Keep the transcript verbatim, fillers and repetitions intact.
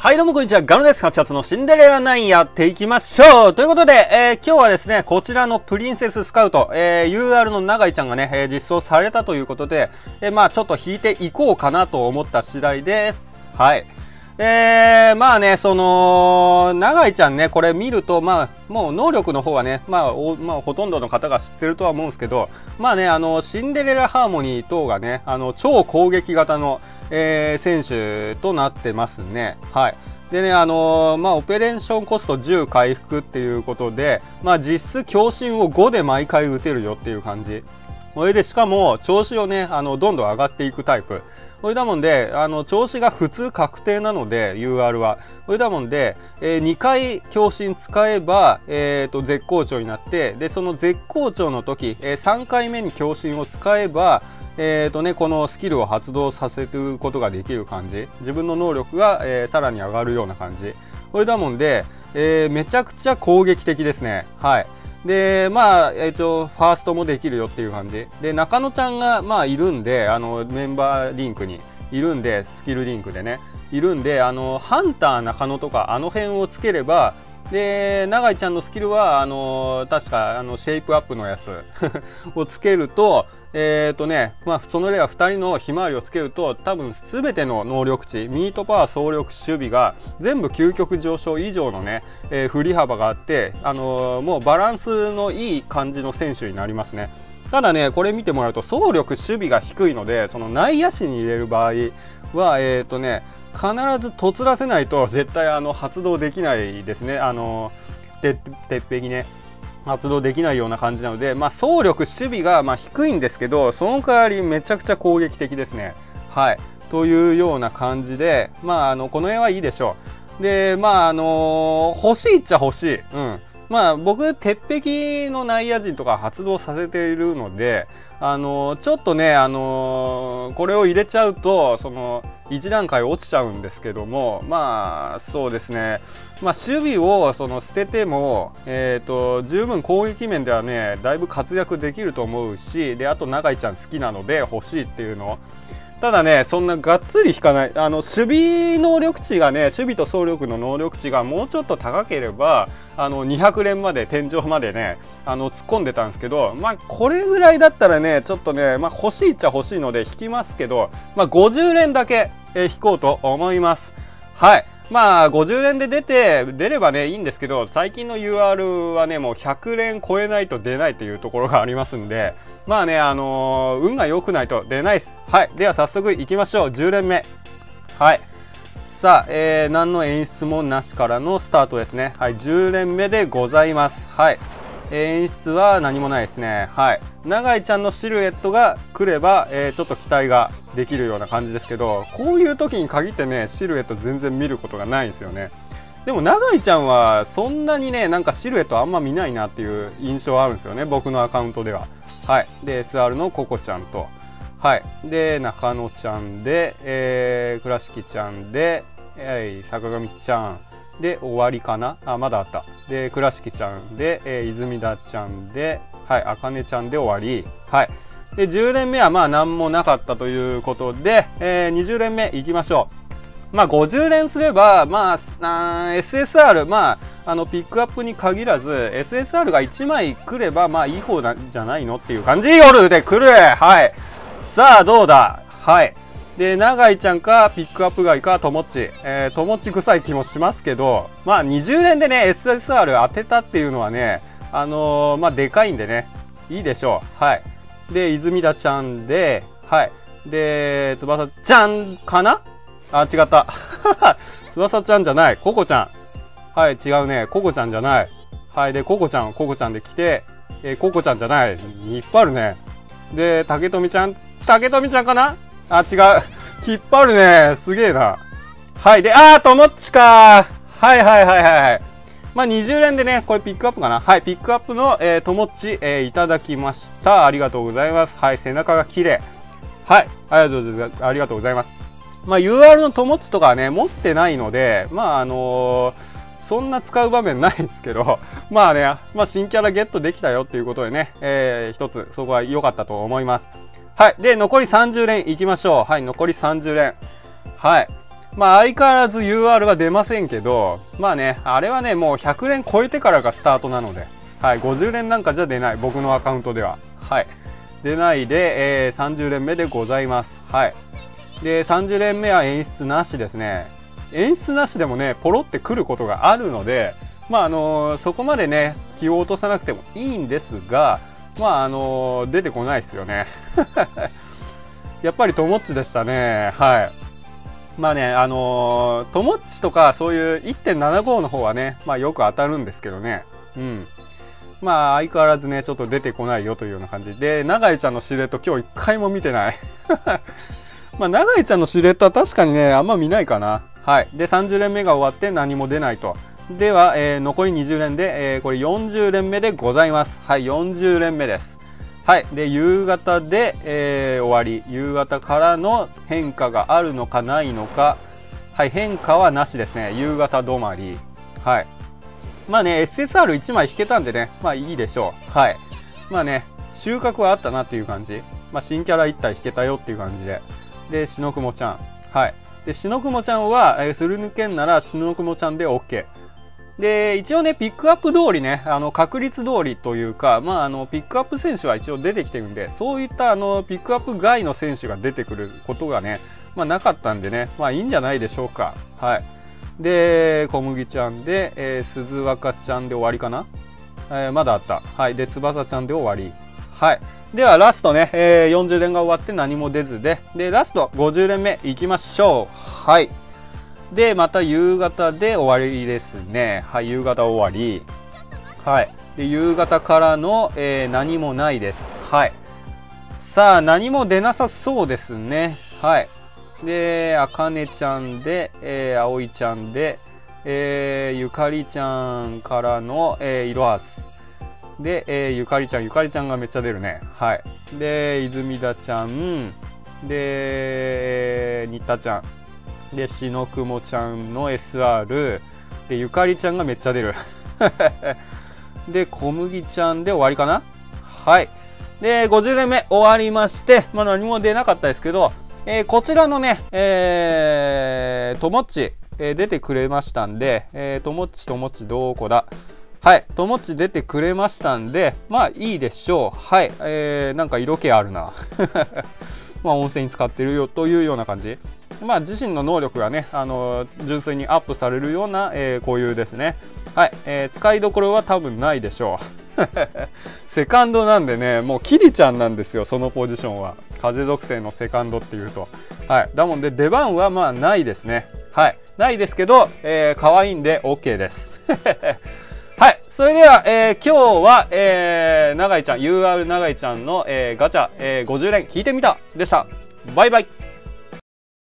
はい、どうもこんにちは。ガムです。はちがつのシンデレラナインやっていきましょうということで、えー、今日はですね、こちらのプリンセススカウト、えー、ユーアール の永井ちゃんがね、えー、実装されたということで、えー、まあちょっと引いていこうかなと思った次第です。はい。えー、まあね、その、永井ちゃんね、これ見ると、まあ、もう能力の方はね、まあ、おまあ、ほとんどの方が知ってるとは思うんですけど、まあね、あの、シンデレラハーモニー等がね、あの、超攻撃型の、えー、選手となってますね。はい。でね、あのー、まあ、オペレーションコストじゅう回復っていうことで、まあ、実質強心をごで毎回打てるよっていう感じ。それで、しかも、調子をね、あの、どんどん上がっていくタイプ。それだもんで、あの、調子が普通確定なので、ユーアール は。それだもんで、えー、にかい強心使えば、えーと、絶好調になって、で、その絶好調の時、えー、さんかいめに強心を使えば、えーとね、このスキルを発動させることができる感じ。自分の能力が、えー、さらに上がるような感じ。これだもんで、えー、めちゃくちゃ攻撃的ですね。はい。で、まあ、えっと、ファーストもできるよっていう感じ。で、中野ちゃんが、まあ、いるんで、あの、メンバーリンクにいるんで、スキルリンクでね、いるんで、あの、ハンター中野とか、あの辺をつければ、で、永井ちゃんのスキルは、あの、確か、あの、シェイプアップのやつをつけると、えっとね、まあ、その例はふたりのひまわりをつけると、多分すべての能力値、ミートパワー、総力、守備が全部究極上昇以上のね、えー、振り幅があって、あのー、もうバランスのいい感じの選手になりますね。ただね、これ見てもらうと、総力、守備が低いので、その内野手に入れる場合は、えっとね、必ずとつらせないと絶対あの発動できないですね。あのー、てっぺきね。発動できないような感じなので、まあ、総力、守備がまあ低いんですけど、その代わりめちゃくちゃ攻撃的ですね。はい。というような感じで、まあ、あの、この辺はいいでしょう。で、まあ、あのー、欲しいっちゃ欲しい。うん。まあ、僕、鉄壁の内野陣とか発動させているので、あのー、ちょっとね、あのー、これを入れちゃうと、その、いち段階落ちちゃうんですけども、まあ、そうですね。まあ、守備をその捨てても、えっと、十分攻撃面ではね、だいぶ活躍できると思うし、で、あと、永井ちゃん好きなので欲しいっていうの。ただね、そんながっつり引かない。あの、守備能力値がね、守備と走力の能力値がもうちょっと高ければ、あの、にひゃく連まで、天井までね、あの、突っ込んでたんですけど、まあ、これぐらいだったらね、ちょっとね、まあ、欲しいっちゃ欲しいので引きますけど、まあ、ごじゅう連だけ、えー、引こうと思います。はい。まあ、ごじゅう連で出て、出ればね、いいんですけど、最近の ユーアール はね、もうひゃく連超えないと出ないというところがありますんで、まあね、あのー、運が良くないと出ないです。はい。では早速行きましょう。じゅう連目。はい。さあ、えー、何の演出もなしからのスタートですね。はい。じゅう連目でございます。はい。演出は何もないですね。はい。永井ちゃんのシルエットが来れば、えー、ちょっと期待ができるような感じですけど、こういう時に限ってね、シルエット全然見ることがないんですよね。でも永井ちゃんはそんなにね、なんかシルエットあんま見ないなっていう印象あるんですよね、僕のアカウントでは。はい。で、エスアール のココちゃんと、はい。で、中野ちゃんで、えー、倉敷ちゃんで、えー、坂上ちゃん。で、終わりかなあ、まだあった。で、倉敷ちゃんで、えー、泉田ちゃんで、はい、あかねちゃんで終わり。はい。で、じゅう連目はまあ何もなかったということで、えー、にじゅう連目いきましょう。まあごじゅう連すれば、まあ、あ エスエスアール、まあ、あの、ピックアップに限らず、エスエスアール がいちまい来れば、まあいい方なんじゃないのっていう感じ。夜で来るはい。さあ、どうだはい。で、永井ちゃんか、ピックアップ外か、ともっち。えー、ともっち臭い気もしますけど、まあ、にじゅう連でね、エスエスアール 当てたっていうのはね、あのー、まあ、でかいんでね、いいでしょう。はい。で、泉田ちゃんで、はい。で、翼ちゃんかなあ、違った。翼ちゃんじゃない。ココちゃん。はい、違うね。ココちゃんじゃない。はい。で、ココちゃん、ココちゃんで来て、えー、ココちゃんじゃない。引っ張るね。で、竹富ちゃん、竹富ちゃんかなあ、違う。引っ張るね。すげえな。はい。で、あー、ともっちかー。はいはいはいはい。まあ、にじゅう連でね、これピックアップかな。はい。ピックアップの、えー、ともっち、えー、いただきました。ありがとうございます。はい。背中が綺麗。はい。ありがとうございます。ありがとうございます。まあ、ユーアール のともっちとかはね、持ってないので、まあ、あのー、そんな使う場面ないんですけど、まあね、まあ、新キャラゲットできたよっていうことでね、えー、一つ、そこは良かったと思います。はい。で、残りさんじゅう連いきましょう。はい。残りさんじゅう連。はい。 まあ相変わらず ユーアール は出ませんけど、まあね、あれはね、もうひゃく連超えてからがスタートなので、はい、ごじゅう連なんかじゃ出ない、僕のアカウントでは。はい。出ないで、えー、さんじゅう連目でございます。はい。で、さんじゅう連目は演出なしですね。演出なしでもね、ポロってくることがあるので、まああのー、そこまでね、気を落とさなくてもいいんですが、まああのー、出てこないですよね。やっぱりともっちでしたね。はい。まあね、あのー、ともっちとかそういう いってんななご の方はね、まあよく当たるんですけどね。うん。まあ相変わらずね、ちょっと出てこないよというような感じで、永井ちゃんのシルエット今日一回も見てない。まあ永井ちゃんのシルエットは確かにね、あんま見ないかな。はい。で、さんじゅう連目が終わって何も出ないと。では、えー、残りにじゅう連で、えー、これよんじゅう連目でございます。はい、よんじゅう連目です。はい。で、夕方で、えー、終わり。夕方からの変化があるのかないのか。はい。変化はなしですね。夕方止まり。はい。まあね、エスエスアールいち 枚引けたんでね。まあいいでしょう。はい。まあね、収穫はあったなっていう感じ。まあ新キャラいち体引けたよっていう感じで。で、しのくもちゃん。はい。で、しのくもちゃんは、えー、すり抜けんならしのくもちゃんで OK。で、一応ね、ピックアップ通りね、あの、確率通りというか、まあ、あの、ピックアップ選手は一応出てきてるんで、そういった、あの、ピックアップ外の選手が出てくることがね、まあ、なかったんでね、まあ、いいんじゃないでしょうか。はい。で、小麦ちゃんで、えー、鈴若ちゃんで終わりかな、えー、まだあった。はい。で、翼ちゃんで終わり。はい。では、ラストね、えー、よんじゅう連が終わって何も出ずで、で、ラストごじゅう連目いきましょう。はい。で、また夕方で終わりですね。はい、夕方終わり。はい。で、夕方からの、えー、何もないです。はい。さあ、何も出なさそうですね。はい。で、あかねちゃんで、えー、あおいちゃんで、えー、ゆかりちゃんからの、えー、いろはす。で、えー、ゆかりちゃん、ゆかりちゃんがめっちゃ出るね。はい。で、泉田ちゃん。で、えー、新田ちゃん。で、しのくもちゃんの エスアール。で、ゆかりちゃんがめっちゃ出る。で、小麦ちゃんで終わりかな。はい。で、ごじゅう連目終わりまして、まあ何も出なかったですけど、えー、こちらのね、えー、ともっち、えー、出てくれましたんで、えー、ともっちともっちどこだ。はい。ともっち出てくれましたんで、まあいいでしょう。はい。えー、なんか色気あるな。まあ温泉に使ってるよというような感じ。まあ自身の能力がね、あのー、純粋にアップされるような、えー、固有ですね。はい、えー、使いどころは多分ないでしょう。セカンドなんでね、もうキリちゃんなんですよ、そのポジションは。風属性のセカンドっていうと。はい。だもんで出番はまあないですね。はい。ないですけど、えー、可愛いんで OK です。はい。それでは、えー、今日は、えー、永井ちゃん、ユーアール 永井ちゃんの、えー、ガチャ、えー、ごじゅう連引いてみたでした。バイバイ。